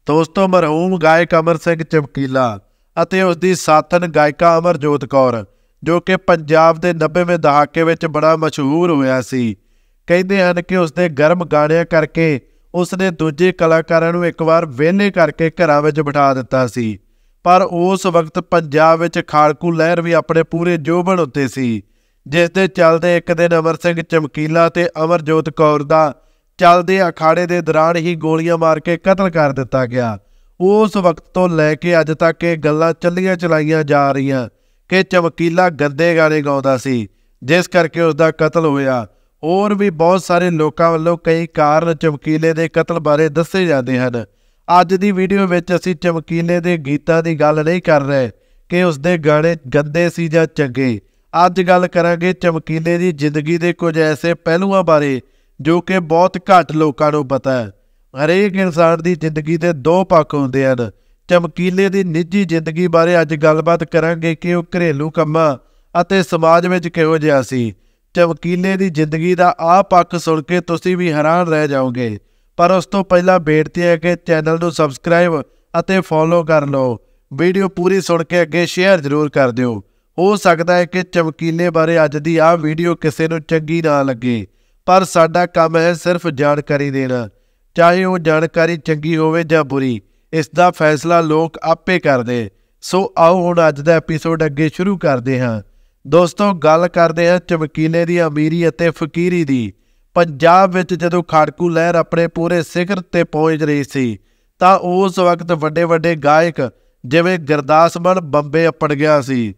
ਦੋਸਤੋ ਮਰਹੂਮ ਗਾਇਕ ਅਮਰ ਸਿੰਘ ਚਮਕੀਲਾ ਅਤੇ ਉਸ ਦੀ ਸਾਥਣ ਗਾਇਕਾ ਅਮਰਜੋਤ ਕੌਰ ਜੋ ਕਿ ਪੰਜਾਬ ਦੇ 90ਵੇਂ ਦਹਾਕੇ ਵਿੱਚ ਬੜਾ ਮਸ਼ਹੂਰ ਹੋਇਆ ਸੀ। ਕਹਿੰਦੇ ਹਨ ਕਿ ਉਸਦੇ ਗਰਮ ਗਾਣਿਆਂ ਕਰਕੇ ਉਸਨੇ ਦੂਜੇ ਕਲਾਕਾਰਾਂ ਨੂੰ ਇੱਕ ਵਾਰ ਵਿਹਲੇ ਕਰਕੇ ਘਰਾਂ ਵਿੱਚ ਬਿਠਾ ਦਿੱਤਾ ਸੀ। ਪਰ ਉਸ ਵਕਤ ਪੰਜਾਬ ਵਿੱਚ ਖਾੜਕੂ ਲਹਿਰ ਵੀ ਆਪਣੇ ਪੂਰੇ ਜੋਬਨ ਉੱਤੇ ਸੀ, ਜਿਸ ਦੇ ਚੱਲਦੇ ਇੱਕ ਦਿਨ ਅਮਰ ਸਿੰਘ ਚਮਕੀਲਾ ਤੇ ਅਮਰਜੋਤ ਕੌਰ ਦਾ ਚੱਲਦੇ ਅਖਾੜੇ ਦੇ ਦੌਰਾਨ ਹੀ ਗੋਲੀਆਂ ਮਾਰ ਕੇ ਕਤਲ ਕਰ ਦਿੱਤਾ ਗਿਆ। ਉਸ ਵਕਤ ਤੋਂ ਲੈ ਕੇ ਅੱਜ ਤੱਕ ਇਹ ਗੱਲਾਂ ਚੱਲੀਆਂ ਚਲਾਈਆਂ ਜਾ ਰਹੀਆਂ ਕਿ ਚਮਕੀਲਾ ਗੰਦੇ ਗਾਣੇ ਗਾਉਂਦਾ ਸੀ, ਜਿਸ ਕਰਕੇ ਉਸਦਾ ਕਤਲ ਹੋਇਆ। ਹੋਰ ਵੀ ਬਹੁਤ ਸਾਰੇ ਲੋਕਾਂ ਵੱਲੋਂ ਕਈ ਕਾਰਨ ਚਮਕੀਲੇ ਦੇ ਕਤਲ ਬਾਰੇ ਦੱਸੇ ਜਾਂਦੇ ਹਨ। ਅੱਜ ਦੀ ਵੀਡੀਓ ਵਿੱਚ ਅਸੀਂ ਚਮਕੀਲੇ ਦੇ ਗੀਤਾਂ ਦੀ ਗੱਲ ਨਹੀਂ ਕਰ ਰਹੇ ਕਿ ਉਸਦੇ ਗਾਣੇ ਗੰਦੇ ਸੀ ਜਾਂ ਚੰਗੇ। ਅੱਜ ਗੱਲ ਕਰਾਂਗੇ ਚਮਕੀਲੇ ਦੀ ਜ਼ਿੰਦਗੀ ਦੇ ਕੁਝ ਐਸੇ ਪਹਿਲੂਆਂ ਬਾਰੇ ਜੋ ਕਿ ਬਹੁਤ ਘੱਟ ਲੋਕਾਂ ਨੂੰ ਪਤਾ ਹੈ। ਹਰੇਕ ਇਨਸਾਨ ਦੀ ਜ਼ਿੰਦਗੀ ਦੇ ਦੋ ਪੱਖ ਹੁੰਦੇ ਹਨ। ਚਮਕੀਲੇ ਦੀ ਨਿੱਜੀ ਜ਼ਿੰਦਗੀ ਬਾਰੇ ਅੱਜ ਗੱਲਬਾਤ ਕਰਾਂਗੇ ਕਿ ਉਹ ਘਰੇਲੂ ਕੰਮਾਂ ਅਤੇ ਸਮਾਜ ਵਿੱਚ ਕਿਹੋ ਜਿਹਾ ਸੀ। ਚਮਕੀਲੇ ਦੀ ਜ਼ਿੰਦਗੀ ਦਾ ਆਹ ਪੱਖ ਸੁਣ ਕੇ ਤੁਸੀਂ ਵੀ ਹੈਰਾਨ ਰਹਿ ਜਾਓਗੇ। ਪਰ ਉਸ ਤੋਂ ਪਹਿਲਾਂ ਬੇਨਤੀ ਹੈ ਕਿ ਚੈਨਲ ਨੂੰ ਸਬਸਕ੍ਰਾਈਬ ਅਤੇ ਫੋਲੋ ਕਰ ਲਓ। ਵੀਡੀਓ ਪੂਰੀ ਸੁਣ ਕੇ ਅੱਗੇ ਸ਼ੇਅਰ ਜ਼ਰੂਰ ਕਰ ਦਿਓ। ਹੋ ਸਕਦਾ ਹੈ ਕਿ ਚਮਕੀਲੇ ਬਾਰੇ ਅੱਜ ਦੀ ਆਹ ਵੀਡੀਓ ਕਿਸੇ ਨੂੰ ਚੰਗੀ ਨਾ ਲੱਗੇ, ਪਰ ਸਾਡਾ ਕੰਮ ਹੈ ਸਿਰਫ ਜਾਣਕਾਰੀ ਦੇਣਾ, ਚਾਹੇ ਉਹ ਜਾਣਕਾਰੀ ਚੰਗੀ ਹੋਵੇ ਜਾਂ ਬੁਰੀ। ਇਸ ਦਾ ਫੈਸਲਾ ਲੋਕ ਆਪੇ ਕਰਦੇ। ਸੋ ਆਓ ਹੁਣ ਅੱਜ ਦਾ ਐਪੀਸੋਡ ਅੱਗੇ ਸ਼ੁਰੂ ਕਰਦੇ ਹਾਂ। ਦੋਸਤੋ ਗੱਲ ਕਰਦੇ ਹਾਂ ਚਮਕੀਲੇ ਦੀ ਅਮੀਰੀ ਅਤੇ ਫਕੀਰੀ ਦੀ। ਪੰਜਾਬ ਵਿੱਚ ਜਦੋਂ ਖਾੜਕੂ ਲਹਿਰ ਆਪਣੇ ਪੂਰੇ ਸਿਖਰ 'ਤੇ ਪਹੁੰਚ ਰਹੀ ਸੀ ਤਾਂ ਉਸ ਵਕਤ ਵੱਡੇ ਵੱਡੇ ਗਾਇਕ ਜਿਵੇਂ ਗੁਰਦਾਸ ਮਾਨ ਬੰਬੇ ਅੱਪੜ ਗਿਆ ਸੀ।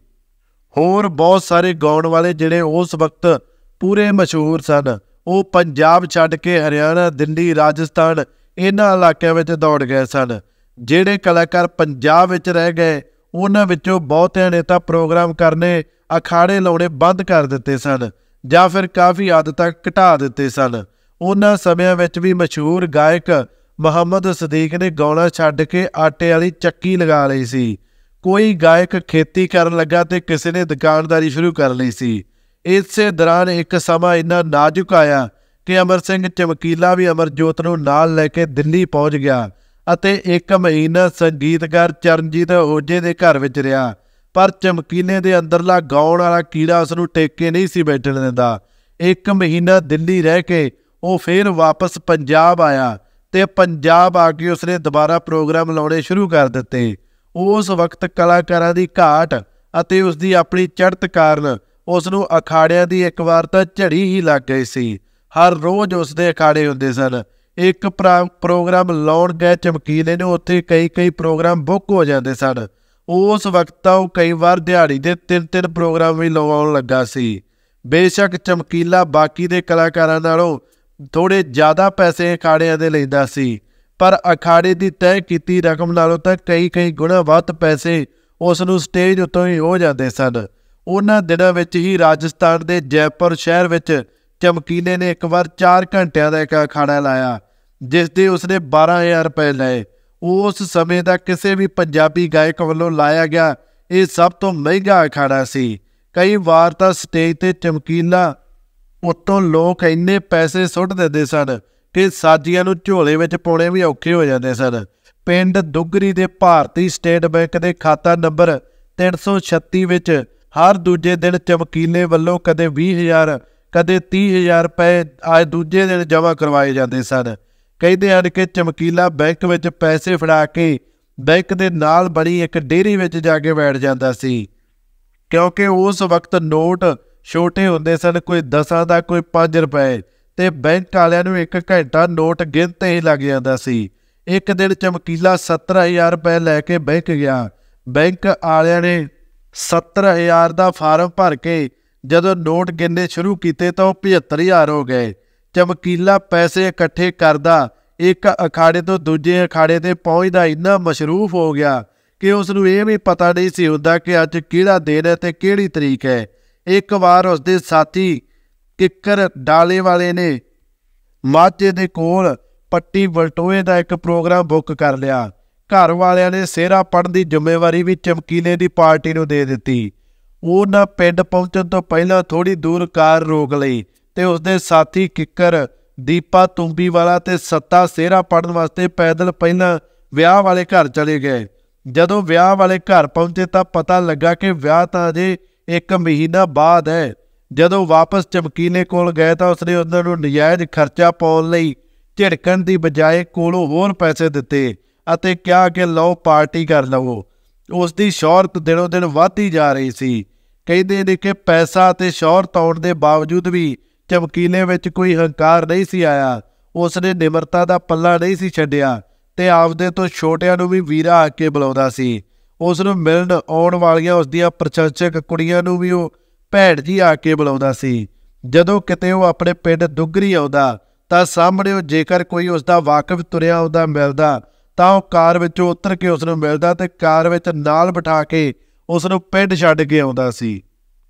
ਹੋਰ ਬਹੁਤ ਸਾਰੇ ਗਾਉਣ ਵਾਲੇ ਜਿਹੜੇ ਉਸ ਵਕਤ ਪੂਰੇ ਮਸ਼ਹੂਰ ਸਨ, ਉਹ ਪੰਜਾਬ ਛੱਡ ਕੇ ਹਰਿਆਣਾ, ਦਿੱਲੀ, ਰਾਜਸਥਾਨ ਇਹਨਾਂ ਇਲਾਕਿਆਂ ਵਿੱਚ ਦੌੜ ਗਏ ਸਨ। ਜਿਹੜੇ ਕਲਾਕਾਰ ਪੰਜਾਬ ਵਿੱਚ ਰਹਿ ਗਏ ਉਹਨਾਂ ਵਿੱਚੋਂ ਬਹੁਤਿਆਂ ਨੇ ਤਾਂ ਪ੍ਰੋਗਰਾਮ ਕਰਨੇ, ਅਖਾੜੇ ਲਾਉਣੇ ਬੰਦ ਕਰ ਦਿੱਤੇ ਸਨ ਜਾਂ ਫਿਰ ਕਾਫੀ ਹੱਦ ਤੱਕ ਘਟਾ ਦਿੱਤੇ ਸਨ। ਉਹਨਾਂ ਸਮਿਆਂ ਵਿੱਚ ਵੀ ਮਸ਼ਹੂਰ ਗਾਇਕ ਮੁਹੰਮਦ ਸਦੀਕ ਨੇ ਗਾਉਣਾ ਛੱਡ ਕੇ ਆਟੇ ਵਾਲੀ ਚੱਕੀ ਲਗਾ ਲਈ ਸੀ। ਕੋਈ ਗਾਇਕ ਖੇਤੀ ਕਰਨ ਲੱਗਾ ਤੇ ਕਿਸੇ ਨੇ ਦੁਕਾਨਦਾਰੀ ਸ਼ੁਰੂ ਕਰ ਲਈ ਸੀ। ਇਸੇ ਦੌਰਾਨ ਇੱਕ ਸਮਾਂ ਇੰਨਾ ਨਾਜ਼ੁਕ ਆਇਆ ਕਿ ਅਮਰ ਸਿੰਘ ਚਮਕੀਲਾ ਵੀ ਅਮਰਜੋਤ ਨੂੰ ਨਾਲ ਲੈ ਕੇ ਦਿੱਲੀ ਪਹੁੰਚ ਗਿਆ ਅਤੇ ਇੱਕ ਮਹੀਨਾ ਸੰਗੀਤਕਾਰ ਚਰਨਜੀਤ ਓਝੇ ਦੇ ਘਰ ਵਿੱਚ ਰਿਹਾ। ਪਰ ਚਮਕੀਲੇ ਦੇ ਅੰਦਰਲਾ ਗਾਉਣ ਵਾਲਾ ਕੀੜਾ ਉਸ ਨੂੰ ਟੇਕੇ ਨਹੀਂ ਸੀ ਬੈਠਣ ਦਿੰਦਾ। ਇੱਕ ਮਹੀਨਾ ਦਿੱਲੀ ਰਹਿ ਕੇ ਉਹ ਫਿਰ ਵਾਪਸ ਪੰਜਾਬ ਆਇਆ ਤੇ ਪੰਜਾਬ ਆ ਕੇ ਉਸਨੇ ਦੁਬਾਰਾ ਪ੍ਰੋਗਰਾਮ ਲਾਉਣੇ ਸ਼ੁਰੂ ਕਰ ਦਿੱਤੇ। ਉਸ ਵਕਤ ਕਲਾਕਾਰਾਂ ਦੀ ਘਾਟ ਅਤੇ ਉਸਦੀ ਆਪਣੀ ਚੜ੍ਹਤ ਕਾਰਨ ਉਸ ਨੂੰ ਅਖਾੜਿਆਂ ਦੀ ਇੱਕ ਵਾਰ ਤਾਂ ਝੜੀ ਹੀ ਲੱਗ ਗਈ ਸੀ। ਹਰ ਰੋਜ਼ ਉਸਦੇ ਅਖਾੜੇ ਹੁੰਦੇ ਸਨ। ਇੱਕ ਪ੍ਰੋਗਰਾਮ ਲਾਉਣ ਗਏ ਚਮਕੀਲੇ ਨੂੰ ਉੱਥੇ ਕਈ ਪ੍ਰੋਗਰਾਮ ਬੁੱਕ ਹੋ ਜਾਂਦੇ ਸਨ। ਉਸ ਵਕਤ ਤਾਂ ਉਹ ਕਈ ਵਾਰ ਦਿਹਾੜੀ ਦੇ 3 ਪ੍ਰੋਗਰਾਮ ਵੀ ਲਵਾਉਣ ਲੱਗਾ ਸੀ। ਬੇਸ਼ੱਕ ਚਮਕੀਲਾ ਬਾਕੀ ਦੇ ਕਲਾਕਾਰਾਂ ਨਾਲੋਂ ਥੋੜ੍ਹੇ ਜ਼ਿਆਦਾ ਪੈਸੇ ਅਖਾੜਿਆਂ ਦੇ ਲੈਂਦਾ ਸੀ, ਪਰ ਅਖਾੜੇ ਦੀ ਤੈਅ ਕੀਤੀ ਰਕਮ ਨਾਲੋਂ ਤਾਂ ਕਈ ਗੁਣਾ ਵੱਧ ਪੈਸੇ ਉਸ ਨੂੰ ਸਟੇਜ ਉੱਤੋਂ ਹੀ ਹੋ ਜਾਂਦੇ ਸਨ। ਉਹਨਾਂ ਦਿਨਾਂ ਵਿੱਚ ਹੀ ਰਾਜਸਥਾਨ ਦੇ ਜੈਪੁਰ ਸ਼ਹਿਰ ਵਿੱਚ ਚਮਕੀਲੇ ਨੇ ਇੱਕ ਵਾਰ 4 ਘੰਟਿਆਂ ਦਾ ਇੱਕ ਅਖਾੜਾ ਲਾਇਆ, ਜਿਸ ਦੇ ਉਸਨੇ 12,000 ਰੁਪਏ ਲਏ। ਉਸ ਸਮੇਂ ਦਾ ਕਿਸੇ ਵੀ ਪੰਜਾਬੀ ਗਾਇਕ ਵੱਲੋਂ ਲਾਇਆ ਗਿਆ ਇਹ ਸਭ ਤੋਂ ਮਹਿੰਗਾ ਅਖਾੜਾ ਸੀ। ਕਈ ਵਾਰ ਤਾਂ ਸਟੇਜ 'ਤੇ ਚਮਕੀਲਾ ਉੱਤੋਂ ਲੋਕ ਇੰਨੇ ਪੈਸੇ ਸੁੱਟ ਦਿੰਦੇ ਸਨ ਕਿ ਸਾਜੀਆਂ ਨੂੰ ਝੋਲੇ ਵਿੱਚ ਪਾਉਣੇ ਵੀ ਔਖੇ ਹੋ ਜਾਂਦੇ ਸਨ। ਪਿੰਡ ਦੁੱਗਰੀ ਦੇ ਭਾਰਤੀ ਸਟੇਟ ਬੈਂਕ ਦੇ ਖਾਤਾ ਨੰਬਰ 336 ਵਿੱਚ ਹਰ ਦੂਜੇ ਦਿਨ ਚਮਕੀਲੇ ਵੱਲੋਂ ਕਦੇ 20,000 ਕਦੇ 30,000 ਰੁਪਏ ਅੱਜ ਦੂਜੇ ਦਿਨ ਜਮ੍ਹਾਂ ਕਰਵਾਏ ਜਾਂਦੇ ਸਨ। ਕਹਿੰਦੇ ਹਨ ਕਿ ਚਮਕੀਲਾ ਬੈਂਕ ਵਿੱਚ ਪੈਸੇ ਫੜਾ ਕੇ ਬੈਂਕ ਦੇ ਨਾਲ ਬਣੀ ਇੱਕ ਡੇਅਰੀ ਵਿੱਚ ਜਾ ਕੇ ਬੈਠ ਜਾਂਦਾ ਸੀ, ਕਿਉਂਕਿ ਉਸ ਵਕਤ ਨੋਟ ਛੋਟੇ ਹੁੰਦੇ ਸਨ, ਕੋਈ 10 ਦਾ, ਕੋਈ 5 ਰੁਪਏ, ਤੇ ਬੈਂਕ ਵਾਲਿਆਂ ਨੂੰ 1 ਘੰਟਾ ਨੋਟ ਗਿਣਤੇ ਹੀ ਲੱਗ ਜਾਂਦਾ ਸੀ। ਇੱਕ ਦਿਨ ਚਮਕੀਲਾ 70,000 ਰੁਪਏ ਲੈ ਕੇ ਬੈਂਕ ਗਿਆ। ਬੈਂਕ ਵਾਲਿਆਂ ਨੇ 70,000 ਦਾ ਫਾਰਮ ਭਰ ਕੇ ਜਦੋਂ ਨੋਟ ਗਿਣਨੇ ਸ਼ੁਰੂ ਕੀਤੇ ਤਾਂ ਉਹ 75,000 ਹੋ ਗਏ। ਚਮਕੀਲਾ ਪੈਸੇ ਇਕੱਠੇ ਕਰਦਾ ਇੱਕ ਅਖਾੜੇ ਤੋਂ ਦੂਜੇ ਅਖਾੜੇ 'ਤੇ ਪਹੁੰਚਦਾ ਇੰਨਾ ਮਸ਼ਰੂਫ ਹੋ ਗਿਆ ਕਿ ਉਸ ਨੂੰ ਇਹ ਵੀ ਪਤਾ ਨਹੀਂ ਸੀ ਹੁੰਦਾ ਕਿ ਅੱਜ ਕਿਹੜਾ ਦਿਨ ਹੈ ਤੇ ਕਿਹੜੀ ਤਰੀਕ ਹੈ। ਇੱਕ ਵਾਰ ਉਸਦੇ ਸਾਥੀ ਕਿੱਕਰ ਡਾਲੇ ਵਾਲੇ ਨੇ ਮਾਝੇ ਦੇ ਕੋਲ ਪੱਟੀ ਵਲਟੋਏ ਦਾ ਇੱਕ ਪ੍ਰੋਗਰਾਮ ਬੁੱਕ ਕਰ ਲਿਆ। ਘਰ ਵਾਲਿਆਂ ਨੇ ਸਿਹਰਾ ਪੜ੍ਹਨ ਦੀ ਜ਼ਿੰਮੇਵਾਰੀ ਵੀ ਚਮਕੀਲੇ ਦੀ ਪਾਰਟੀ ਨੂੰ ਦੇ ਦਿੱਤੀ। ਉਹਨਾਂ ਪਿੰਡ ਪਹੁੰਚਣ ਤੋਂ ਪਹਿਲਾਂ ਥੋੜ੍ਹੀ ਦੂਰ ਕਾਰ ਰੋਕ ਲਈ ਤੇ ਉਸਦੇ ਸਾਥੀ ਕਿੱਕਰ, ਦੀਪਾ ਤੁੰਬੀਵਾਲਾ ਤੇ ਸੱਤਾ ਸਿਹਰਾ ਪੜ੍ਹਨ ਵਾਸਤੇ ਪੈਦਲ ਪਹਿਲਾਂ ਵਿਆਹ ਵਾਲੇ ਘਰ ਚਲੇ ਗਏ। ਜਦੋਂ ਵਿਆਹ ਵਾਲੇ ਘਰ ਪਹੁੰਚੇ ਤਾਂ ਪਤਾ ਲੱਗਾ ਕਿ ਵਿਆਹ ਤਾਂ ਅਜੇ 1 ਮਹੀਨਾ ਬਾਅਦ ਹੈ। ਜਦੋਂ ਵਾਪਸ ਚਮਕੀਲੇ ਕੋਲ ਗਏ ਤਾਂ ਉਸਨੇ ਉਹਨਾਂ ਨੂੰ ਨਜਾਇਜ਼ ਖਰਚਾ ਪਾਉਣ ਲਈ ਝਿੜਕਣ ਦੀ ਬਜਾਏ ਕੋਲੋਂ ਹੋਰ ਪੈਸੇ ਦਿੱਤੇ ਅਤੇ ਕਿਹਾ ਕਿ ਲਓ ਪਾਰਟੀ ਕਰ ਲਵੋ। ਉਸ ਦੀ ਸ਼ੌਹਰਤ ਦਿਨੋਂ ਦਿਨ ਵੱਧਦੀ ਜਾ ਰਹੀ ਸੀ। ਕਹਿੰਦੇ ਨੇ ਕਿ ਪੈਸਾ ਅਤੇ ਸ਼ੌਹਰਤ ਆਉਣ ਦੇ ਬਾਵਜੂਦ ਵੀ ਚਮਕੀਲੇ ਵਿੱਚ ਕੋਈ ਹੰਕਾਰ ਨਹੀਂ ਸੀ ਆਇਆ। ਉਸਨੇ ਨਿਮਰਤਾ ਦਾ ਪੱਲਾ ਨਹੀਂ ਸੀ ਛੱਡਿਆ ਤੇ ਆਪਦੇ ਤੋਂ ਛੋਟਿਆਂ ਨੂੰ ਵੀ ਵੀਰਾ ਆ ਕੇ ਬੁਲਾਉਂਦਾ ਸੀ। ਉਸ ਨੂੰ ਮਿਲਣ ਆਉਣ ਵਾਲੀਆਂ ਉਸਦੀਆਂ ਪ੍ਰਸ਼ੰਸਕ ਕੁੜੀਆਂ ਨੂੰ ਵੀ ਉਹ ਭੈਣ ਜੀ ਆ ਕੇ ਬੁਲਾਉਂਦਾ ਸੀ। ਜਦੋਂ ਕਿਤੇ ਉਹ ਆਪਣੇ ਪਿੰਡ ਦੁੱਗਰੀ ਆਉਂਦਾ ਤਾਂ ਸਾਹਮਣੇ ਉਹ ਜੇਕਰ ਕੋਈ ਉਸਦਾ ਵਾਕਿਫ ਤੁਰਿਆ ਆਉਂਦਾ ਮਿਲਦਾ ਤਾਂ ਉਹ ਕਾਰ ਵਿੱਚੋਂ ਉਤਰ ਕੇ ਉਸ ਨੂੰ ਮਿਲਦਾ ਤੇ ਕਾਰ ਵਿੱਚ ਨਾਲ ਬਿਠਾ ਕੇ ਉਸ ਨੂੰ ਪਿੰਡ ਛੱਡ ਕੇ ਆਉਂਦਾ ਸੀ।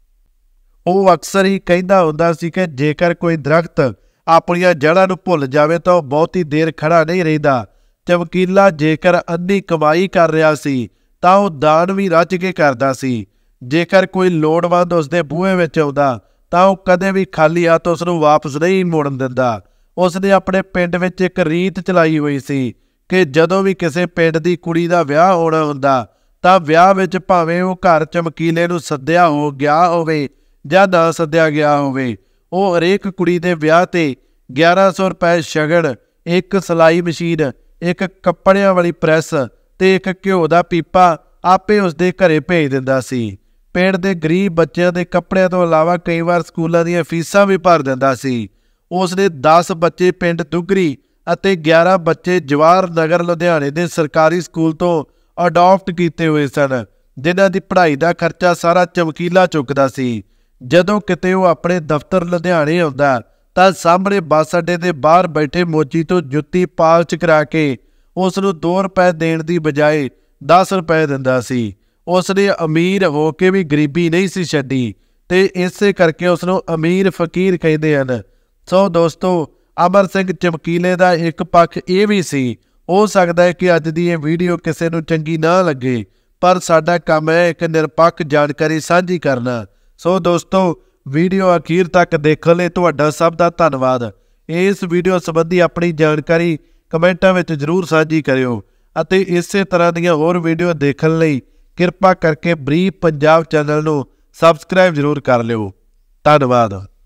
ਉਹ ਅਕਸਰ ਹੀ ਕਹਿੰਦਾ ਹੁੰਦਾ ਸੀ ਕਿ ਜੇਕਰ ਕੋਈ ਦਰਖਤ ਆਪਣੀਆਂ ਜੜ੍ਹਾਂ ਨੂੰ ਭੁੱਲ ਜਾਵੇ ਤਾਂ ਉਹ ਬਹੁਤੀ ਦੇਰ ਖੜਾ ਨਹੀਂ ਰਹਿੰਦਾ। ਚਮਕੀਲਾ ਜੇਕਰ ਅੰਨੀ ਕਮਾਈ ਕਰ ਰਿਹਾ ਸੀ ਤਾਂ ਉਹ ਦਾਨ ਵੀ ਰੱਜ ਕੇ ਕਰਦਾ ਸੀ। ਜੇਕਰ ਕੋਈ ਲੋੜਵੰਦ ਉਸਦੇ ਬੂਹੇ ਵਿੱਚ ਆਉਂਦਾ ਤਾਂ ਉਹ ਕਦੇ ਵੀ ਖਾਲੀ ਹੱਥ ਉਸ ਨੂੰ ਵਾਪਸ ਨਹੀਂ ਮੋੜਨ ਦਿੰਦਾ। ਉਸਨੇ ਆਪਣੇ ਪਿੰਡ ਵਿੱਚ ਇੱਕ ਰੀਤ ਚਲਾਈ ਹੋਈ ਸੀ ਕਿ ਜਦੋਂ ਵੀ ਕਿਸੇ ਪਿੰਡ ਦੀ ਕੁੜੀ ਦਾ ਵਿਆਹ ਹੋਣਾ ਹੁੰਦਾ ਤਾਂ ਵਿਆਹ ਵਿੱਚ ਭਾਵੇਂ ਉਹ ਘਰ ਚਮਕੀਲੇ ਨੂੰ ਸੱਦਿਆ ਹੋ ਗਿਆ ਹੋਵੇ ਜਾਂ ਨਾ ਸੱਦਿਆ ਗਿਆ ਹੋਵੇ, ਉਹ ਹਰੇਕ ਕੁੜੀ ਦੇ ਵਿਆਹ ਤੇ 1100 ਰੁਪਏ ਸ਼ਗਨ, ਇੱਕ ਸਿਲਾਈ ਮਸ਼ੀਨ, ਇੱਕ ਕੱਪੜਿਆਂ ਵਾਲੀ ਪ੍ਰੈਸ ਤੇ ਇੱਕ ਘਿਓ ਦਾ ਪੀਪਾ ਆਪੇ ਉਸਦੇ ਘਰੇ ਭੇਜ ਦਿੰਦਾ ਸੀ। ਪਿੰਡ ਦੇ ਗਰੀਬ ਬੱਚਿਆਂ ਦੇ ਕੱਪੜਿਆਂ ਤੋਂ ਇਲਾਵਾ ਕਈ ਵਾਰ ਸਕੂਲਾਂ ਦੀਆਂ ਫੀਸਾਂ ਵੀ ਭਰ ਦਿੰਦਾ ਸੀ। ਉਸਨੇ 10 ਬੱਚੇ ਪਿੰਡ ਦੁੱਗਰੀ ਅਤੇ 11 ਬੱਚੇ ਜਵਾਹਰ ਨਗਰ ਲੁਧਿਆਣੇ ਦੇ ਸਰਕਾਰੀ ਸਕੂਲ ਤੋਂ ਅਡਾਪਟ ਕੀਤੇ ਹੋਏ ਸਨ, ਜਿਨ੍ਹਾਂ ਦੀ ਪੜ੍ਹਾਈ ਦਾ ਖਰਚਾ ਸਾਰਾ ਚਮਕੀਲਾ ਚੁੱਕਦਾ ਸੀ। ਜਦੋਂ ਕਿਤੇ ਉਹ ਆਪਣੇ ਦਫ਼ਤਰ ਲੁਧਿਆਣੇ ਆਉਂਦਾ ਤਾਂ ਸਾਹਮਣੇ ਬੱਸ ਅੱਡੇ ਦੇ ਬਾਹਰ ਬੈਠੇ ਮੋਚੀ ਤੋਂ ਜੁੱਤੀ ਪਾਲਚ ਕਰਾ ਕੇ ਉਸ ਨੂੰ 2 ਰੁਪਏ ਦੇਣ ਦੀ ਬਜਾਏ 10 ਰੁਪਏ ਦਿੰਦਾ ਸੀ। ਉਸਨੇ ਅਮੀਰ ਹੋ ਕੇ ਵੀ ਗਰੀਬੀ ਨਹੀਂ ਸੀ ਛੱਡੀ ਤੇ ਇਸੇ ਕਰਕੇ ਉਸ ਨੂੰ ਅਮੀਰ ਫਕੀਰ ਕਹਿੰਦੇ ਹਨ। ਸੋ ਦੋਸਤੋ, ਅਮਰ ਸਿੰਘ ਚਮਕੀਲੇ ਦਾ ਇੱਕ ਪੱਖ ਇਹ ਵੀ ਸੀ। ਹੋ ਸਕਦਾ ਹੈ ਕਿ ਅੱਜ ਦੀ ਇਹ ਵੀਡੀਓ ਕਿਸੇ ਨੂੰ ਚੰਗੀ ਨਾ ਲੱਗੇ, ਪਰ ਸਾਡਾ ਕੰਮ ਹੈ ਇੱਕ ਨਿਰਪੱਖ ਜਾਣਕਾਰੀ ਸਾਂਝੀ ਕਰਨਾ। ਸੋ ਦੋਸਤੋ, ਵੀਡੀਓ ਅਖੀਰ ਤੱਕ ਦੇਖਣ ਲਈ ਤੁਹਾਡਾ ਸਭ ਦਾ ਧੰਨਵਾਦ। ਇਸ ਵੀਡੀਓ ਸੰਬੰਧੀ ਆਪਣੀ ਜਾਣਕਾਰੀ ਕਮੈਂਟਾਂ ਵਿੱਚ ਜ਼ਰੂਰ ਸਾਂਝੀ ਕਰਿਓ ਅਤੇ ਇਸੇ ਤਰ੍ਹਾਂ ਦੀਆਂ ਹੋਰ ਵੀਡੀਓ ਦੇਖਣ ਲਈ ਕਿਰਪਾ ਕਰਕੇ ਬਰੀਫ ਪੰਜਾਬ ਚੈਨਲ ਨੂੰ ਸਬਸਕ੍ਰਾਈਬ ਜ਼ਰੂਰ ਕਰ ਲਿਓ। ਧੰਨਵਾਦ।